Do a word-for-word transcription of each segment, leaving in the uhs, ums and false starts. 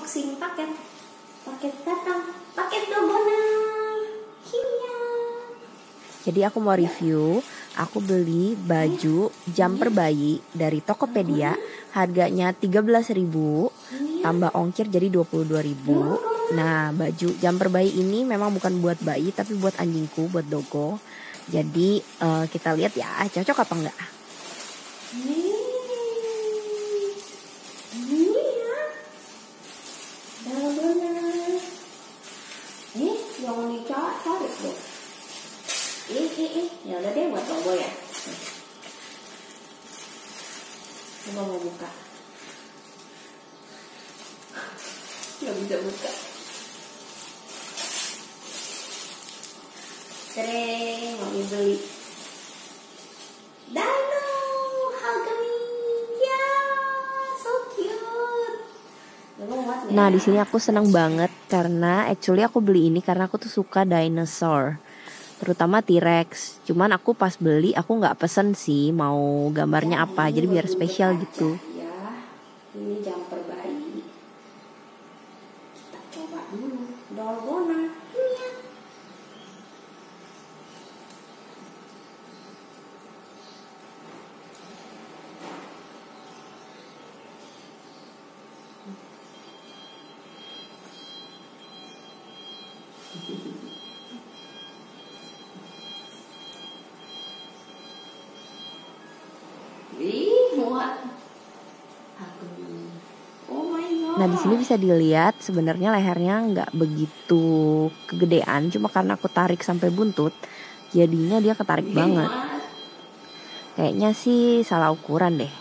unboxing paket. Paket datang, paket Dogona. Hiya. Jadi aku mau review, aku beli baju jumper bayi dari Tokopedia, harganya tiga belas ribu, tambah ongkir jadi dua puluh dua ribu. Nah, baju jumper bayi ini memang bukan buat bayi, tapi buat anjingku, buat Dogo. Jadi uh, kita lihat ya, cocok apa enggak? Nih, jangan dicari deh. Ih, ih, ih, ya udah deh buat Dogo ya. Coba mau buka. Nggak bisa buka. Keren, mau beli. Dino, Hugami, ya, so cute. Nah, di sini aku senang banget karena actually aku beli ini karena aku tuh suka dinosaur, terutama T-Rex. Cuman aku pas beli aku nggak pesen sih mau gambarnya apa, jadi biar spesial gitu. Ya, ini jumper bayi. Kita coba dulu Dogona. Wih, muat. Oh my god. Nah, di sini bisa dilihat sebenarnya lehernya nggak begitu kegedean, cuma karena aku tarik sampai buntut, jadinya dia ketarik Wih, banget. Muat. Kayaknya sih salah ukuran deh.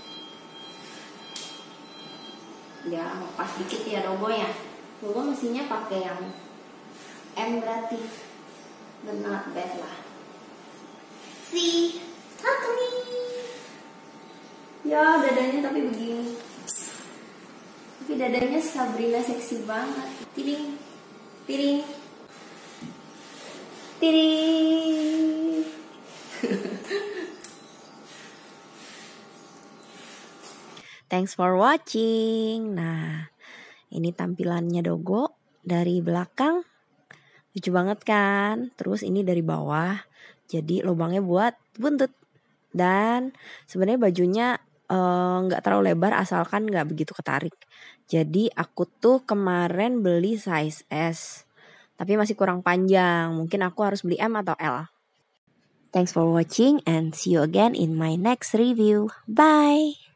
Ya, pas dikit ya Dogo ya. Dogo mestinya pakai yang M berarti. But not bad lah. Si Hugami. Ya, dadanya tapi begini. Tapi dadanya Sabrina seksi banget. Tiring. Tiring. Tiring. Thanks for watching. Nah, ini tampilannya Dogo dari belakang. Lucu banget kan? Terus ini dari bawah. Jadi lubangnya buat buntut. Dan sebenarnya bajunya nggak uh, terlalu lebar asalkan nggak begitu ketarik. Jadi aku tuh kemarin beli size S. Tapi masih kurang panjang. Mungkin aku harus beli M atau L. Thanks for watching and see you again in my next review. Bye!